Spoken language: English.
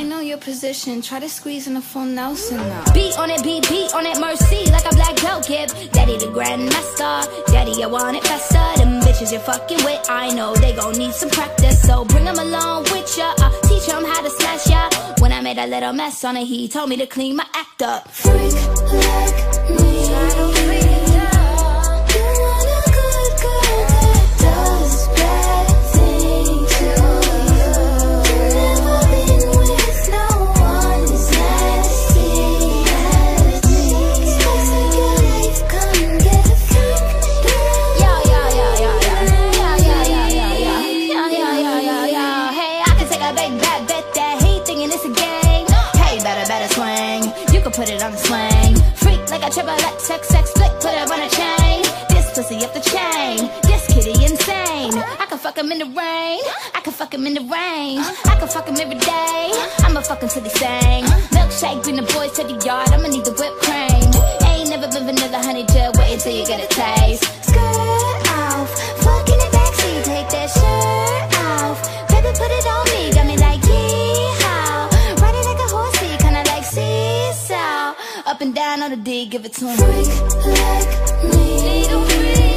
I know your position. Try to squeeze in a full Nelson now. Beat on it, beat on it, mercy, like a black belt give. Daddy the grandmaster, daddy I want it faster. Them bitches you're fucking with, I know they gon' need some practice. So bring them along with ya, teach them how to smash ya. When I made a little mess on it, he told me to clean my act up. Freak like me, I don't freak it up. You want a good girl that does bad things to you. Never been with no one as nasty as me. Spice up your life, come get a freak. Hey, I can take a big bad bet that he thinking it's a game. Hey, better swing. You can put it on the swing. Freak like a triple X, flick, put it on a chain. This pussy up the chain. This kitty insane. I can fuck him in the rain. I can fuck him in the rain. I can fuck him every day. I'ma fuck him till he sing. Milkshake, bring the boys to the yard. I'ma need the whipped cream. Ain't never been vanilla, honey, just wait until you get a taste. Skirt off, fuck in the backseat, take that shirt off. Baby, put it on me, got me like yeehaw. Ride it like a horsey, kinda like seesaw. Up and down on the D, give it to him. Freak like me, Little freak.